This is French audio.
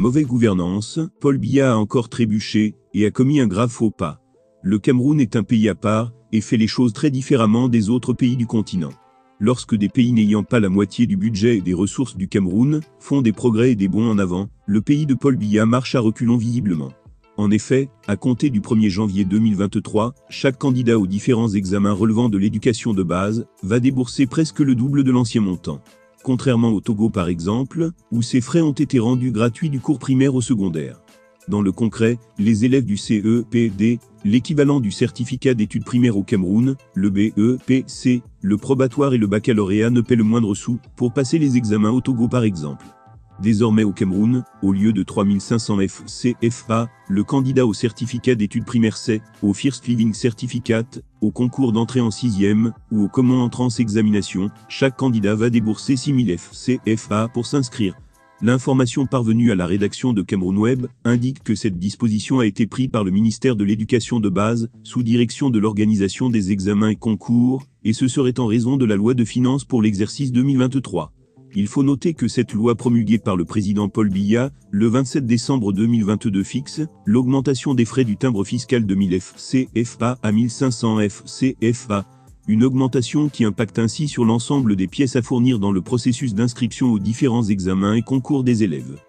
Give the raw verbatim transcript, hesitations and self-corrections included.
mauvaise gouvernance, Paul Biya a encore trébuché et a commis un grave faux pas. Le Cameroun est un pays à part et fait les choses très différemment des autres pays du continent. Lorsque des pays n'ayant pas la moitié du budget et des ressources du Cameroun font des progrès et des bonds en avant, le pays de Paul Biya marche à reculons visiblement. En effet, à compter du premier janvier deux mille vingt-trois, chaque candidat aux différents examens relevant de l'éducation de base va débourser presque le double de l'ancien montant. Contrairement au Togo par exemple, où ces frais ont été rendus gratuits du cours primaire au secondaire. Dans le concret, les élèves du C E P D, l'équivalent du certificat d'études primaires au Cameroun, le B E P C, le probatoire et le baccalauréat ne paient le moindre sou pour passer les examens au Togo par exemple. Désormais au Cameroun, au lieu de trois mille cinq cents F C F A, le candidat au certificat d'études primaires C, au First Living Certificate, au concours d'entrée en sixième ou au Common Entrance Examination, chaque candidat va débourser six mille F C F A pour s'inscrire. L'information parvenue à la rédaction de Cameroun Web indique que cette disposition a été prise par le ministère de l'Éducation de base, sous direction de l'organisation des examens et concours, et ce serait en raison de la loi de finances pour l'exercice deux mille vingt-trois. Il faut noter que cette loi promulguée par le président Paul Biya, le vingt-sept décembre deux mille vingt-deux fixe l'augmentation des frais du timbre fiscal de mille F C F A à mille cinq cents F C F A, une augmentation qui impacte ainsi sur l'ensemble des pièces à fournir dans le processus d'inscription aux différents examens et concours des élèves.